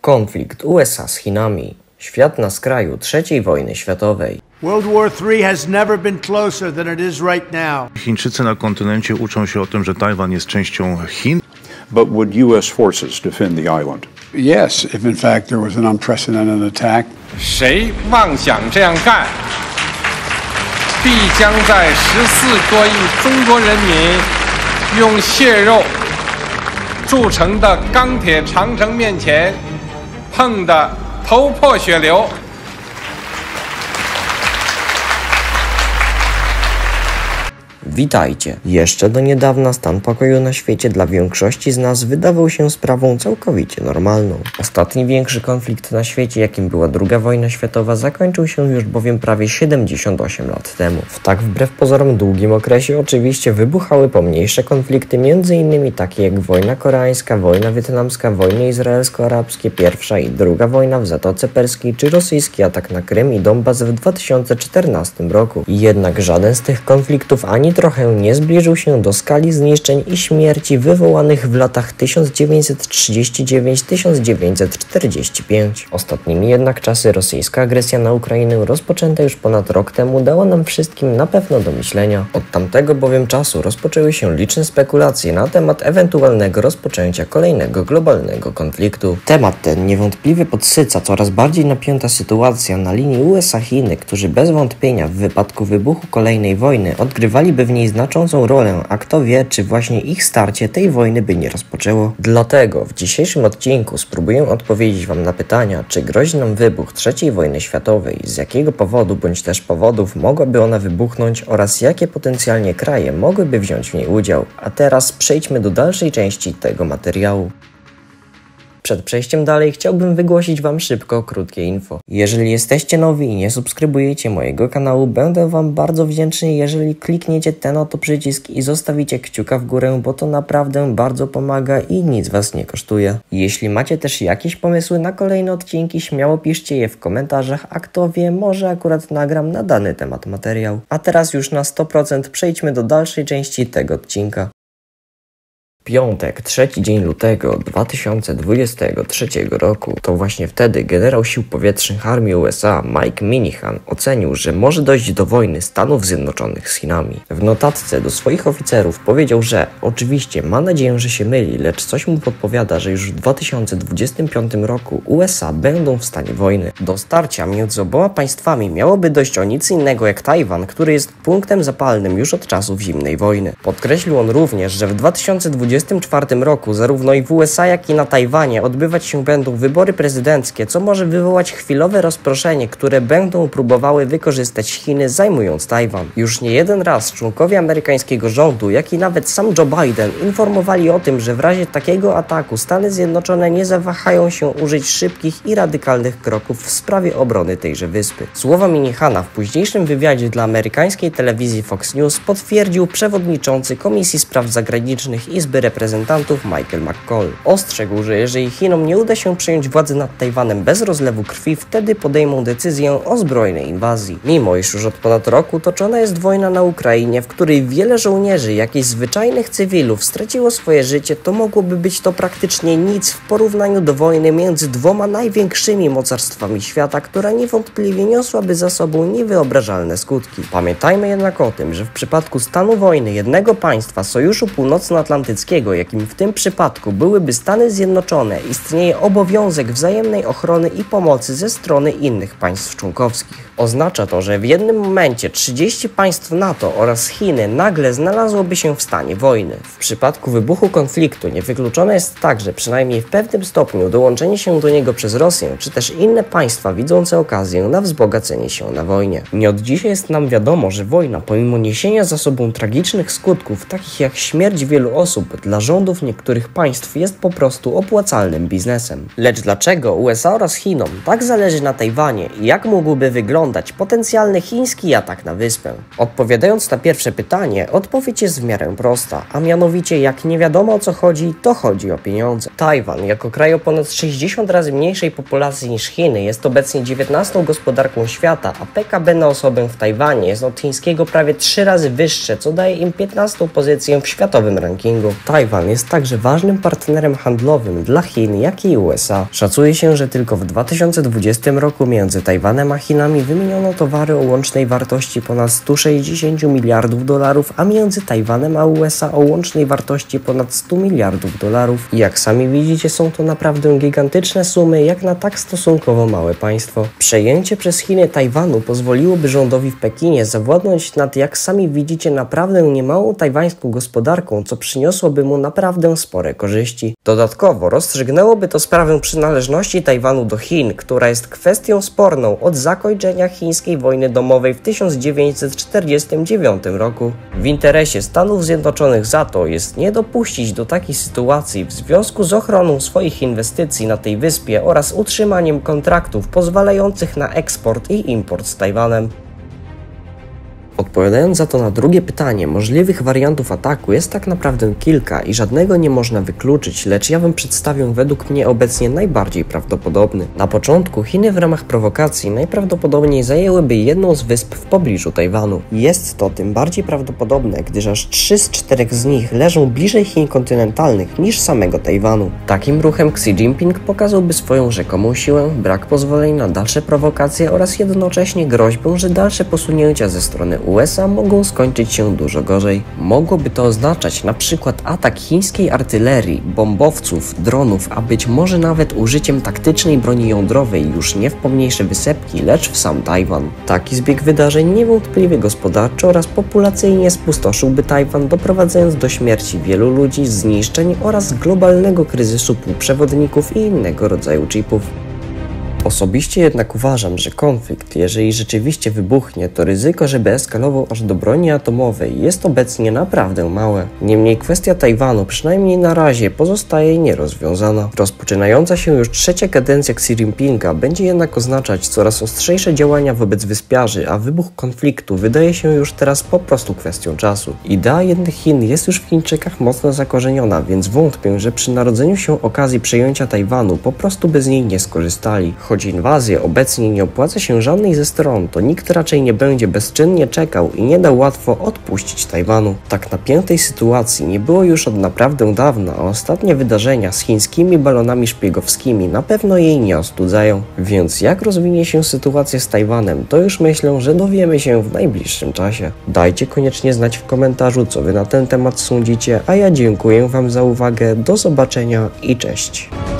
Konflikt USA z Chinami. Świat na skraju III wojny światowej. World War III has never been closer than it is right now. Chińczycy na kontynencie uczą się o tym, że Tajwan jest częścią Chin. But would U.S. forces defend the island? Yes, if in fact there was an unprecedented attack. 谁妄想这样干，必将在14多亿中国人民用血肉铸成的钢铁长城面前碰得头破血流。 Witajcie! Jeszcze do niedawna stan pokoju na świecie dla większości z nas wydawał się sprawą całkowicie normalną. Ostatni większy konflikt na świecie, jakim była II wojna światowa, zakończył się już bowiem prawie 78 lat temu. W tak wbrew pozorom długim okresie oczywiście wybuchały pomniejsze konflikty, m.in. takie jak wojna koreańska, wojna wietnamska, wojny izraelsko-arabskie, pierwsza i druga wojna w Zatoce Perskiej, czy rosyjski atak na Krym i Donbas w 2014 roku. Jednak żaden z tych konfliktów ani trochę nie zbliżył się do skali zniszczeń i śmierci wywołanych w latach 1939-1945. Ostatnimi jednak czasy rosyjska agresja na Ukrainę, rozpoczęta już ponad rok temu, dała nam wszystkim na pewno do myślenia. Od tamtego bowiem czasu rozpoczęły się liczne spekulacje na temat ewentualnego rozpoczęcia kolejnego globalnego konfliktu. Temat ten niewątpliwie podsyca coraz bardziej napięta sytuacja na linii USA-Chiny, którzy bez wątpienia w wypadku wybuchu kolejnej wojny odgrywaliby w niej znaczącą rolę, a kto wie, czy właśnie ich starcie tej wojny by nie rozpoczęło. Dlatego w dzisiejszym odcinku spróbuję odpowiedzieć Wam na pytania, czy grozi nam wybuch III wojny światowej, z jakiego powodu bądź też powodów mogłaby ona wybuchnąć oraz jakie potencjalnie kraje mogłyby wziąć w niej udział. A teraz przejdźmy do dalszej części tego materiału. Przed przejściem dalej chciałbym wygłosić Wam szybko krótkie info. Jeżeli jesteście nowi i nie subskrybujecie mojego kanału, będę Wam bardzo wdzięczny, jeżeli klikniecie ten oto przycisk i zostawicie kciuka w górę, bo to naprawdę bardzo pomaga i nic Was nie kosztuje. Jeśli macie też jakieś pomysły na kolejne odcinki, śmiało piszcie je w komentarzach, a kto wie, może akurat nagram na dany temat materiał. A teraz już na 100% przejdźmy do dalszej części tego odcinka. Piątek, 3 dzień lutego 2023 roku. To właśnie wtedy generał sił powietrznych armii USA Mike Minihan ocenił, że może dojść do wojny Stanów Zjednoczonych z Chinami. W notatce do swoich oficerów powiedział, że oczywiście ma nadzieję, że się myli, lecz coś mu podpowiada, że już w 2025 roku USA będą w stanie wojny. Do starcia między oboma państwami miałoby dojść o nic innego jak Tajwan, który jest punktem zapalnym już od czasów zimnej wojny. Podkreślił on również, że w 2024 roku zarówno i w USA, jak i na Tajwanie odbywać się będą wybory prezydenckie, co może wywołać chwilowe rozproszenie, które będą próbowały wykorzystać Chiny, zajmując Tajwan. Już nie jeden raz członkowie amerykańskiego rządu, jak i nawet sam Joe Biden informowali o tym, że w razie takiego ataku Stany Zjednoczone nie zawahają się użyć szybkich i radykalnych kroków w sprawie obrony tejże wyspy. Słowa Minihana w późniejszym wywiadzie dla amerykańskiej telewizji Fox News potwierdził przewodniczący Komisji Spraw Zagranicznych Izby Reprezentantów Michael McCall. Ostrzegł, że jeżeli Chinom nie uda się przejąć władzy nad Tajwanem bez rozlewu krwi, wtedy podejmą decyzję o zbrojnej inwazji. Mimo iż już od ponad roku toczona jest wojna na Ukrainie, w której wiele żołnierzy, jak i zwyczajnych cywilów straciło swoje życie, to mogłoby być to praktycznie nic w porównaniu do wojny między dwoma największymi mocarstwami świata, która niewątpliwie niosłaby za sobą niewyobrażalne skutki. Pamiętajmy jednak o tym, że w przypadku stanu wojny jednego państwa Sojuszu Północnoatlantyckiego, jakim w tym przypadku byłyby Stany Zjednoczone, istnieje obowiązek wzajemnej ochrony i pomocy ze strony innych państw członkowskich. Oznacza to, że w jednym momencie 30 państw NATO oraz Chiny nagle znalazłoby się w stanie wojny. W przypadku wybuchu konfliktu niewykluczone jest także, przynajmniej w pewnym stopniu, dołączenie się do niego przez Rosję, czy też inne państwa widzące okazję na wzbogacenie się na wojnie. Nie od dzisiaj jest nam wiadomo, że wojna, pomimo niesienia za sobą tragicznych skutków, takich jak śmierć wielu osób, dla rządów niektórych państw jest po prostu opłacalnym biznesem. Lecz dlaczego USA oraz Chinom tak zależy na Tajwanie i jak mógłby wyglądać potencjalny chiński atak na wyspę? Odpowiadając na pierwsze pytanie, odpowiedź jest w miarę prosta, a mianowicie jak nie wiadomo o co chodzi, to chodzi o pieniądze. Tajwan, jako kraj o ponad 60 razy mniejszej populacji niż Chiny, jest obecnie 19. gospodarką świata, a PKB na osobę w Tajwanie jest od chińskiego prawie 3 razy wyższe, co daje im 15. pozycję w światowym rankingu. Tajwan jest także ważnym partnerem handlowym dla Chin, jak i USA. Szacuje się, że tylko w 2020 roku między Tajwanem a Chinami wymieniono towary o łącznej wartości ponad 160 miliardów dolarów, a między Tajwanem a USA o łącznej wartości ponad 100 miliardów dolarów. I jak sami widzicie, są to naprawdę gigantyczne sumy, jak na tak stosunkowo małe państwo. Przejęcie przez Chiny Tajwanu pozwoliłoby rządowi w Pekinie zawładnąć nad, jak sami widzicie, naprawdę niemałą tajwańską gospodarką, co przyniosłoby mu naprawdę spore korzyści. Dodatkowo rozstrzygnęłoby to sprawę przynależności Tajwanu do Chin, która jest kwestią sporną od zakończenia chińskiej wojny domowej w 1949 roku. W interesie Stanów Zjednoczonych za to jest nie dopuścić do takiej sytuacji w związku z ochroną swoich inwestycji na tej wyspie oraz utrzymaniem kontraktów pozwalających na eksport i import z Tajwanem. Odpowiadając za to na drugie pytanie, możliwych wariantów ataku jest tak naprawdę kilka i żadnego nie można wykluczyć, lecz ja wam przedstawię według mnie obecnie najbardziej prawdopodobny. Na początku Chiny w ramach prowokacji najprawdopodobniej zajęłyby jedną z wysp w pobliżu Tajwanu. Jest to tym bardziej prawdopodobne, gdyż aż 3 z 4 z nich leżą bliżej Chin kontynentalnych niż samego Tajwanu. Takim ruchem Xi Jinping pokazałby swoją rzekomą siłę, brak pozwoleń na dalsze prowokacje oraz jednocześnie groźbę, że dalsze posunięcia ze strony USA mogą skończyć się dużo gorzej. Mogłoby to oznaczać na przykład atak chińskiej artylerii, bombowców, dronów, a być może nawet użyciem taktycznej broni jądrowej już nie w pomniejsze wysepki, lecz w sam Tajwan. Taki zbieg wydarzeń niewątpliwie gospodarczo oraz populacyjnie spustoszyłby Tajwan, doprowadzając do śmierci wielu ludzi, zniszczeń oraz globalnego kryzysu półprzewodników i innego rodzaju chipów. Osobiście jednak uważam, że konflikt, jeżeli rzeczywiście wybuchnie, to ryzyko, żeby eskalował aż do broni atomowej, jest obecnie naprawdę małe. Niemniej kwestia Tajwanu, przynajmniej na razie, pozostaje nierozwiązana. Rozpoczynająca się już trzecia kadencja Xi Jinpinga będzie jednak oznaczać coraz ostrzejsze działania wobec wyspiarzy, a wybuch konfliktu wydaje się już teraz po prostu kwestią czasu. Idea jednych Chin jest już w Chińczykach mocno zakorzeniona, więc wątpię, że przy narodzeniu się okazji przejęcia Tajwanu po prostu by z niej nie skorzystali. Choć inwazję obecnie nie opłaca się żadnej ze stron, to nikt raczej nie będzie bezczynnie czekał i nie da łatwo odpuścić Tajwanu. Tak napiętej sytuacji nie było już od naprawdę dawna, a ostatnie wydarzenia z chińskimi balonami szpiegowskimi na pewno jej nie ostudzają. Więc jak rozwinie się sytuacja z Tajwanem, to już myślę, że dowiemy się w najbliższym czasie. Dajcie koniecznie znać w komentarzu, co wy na ten temat sądzicie, a ja dziękuję wam za uwagę, do zobaczenia i cześć.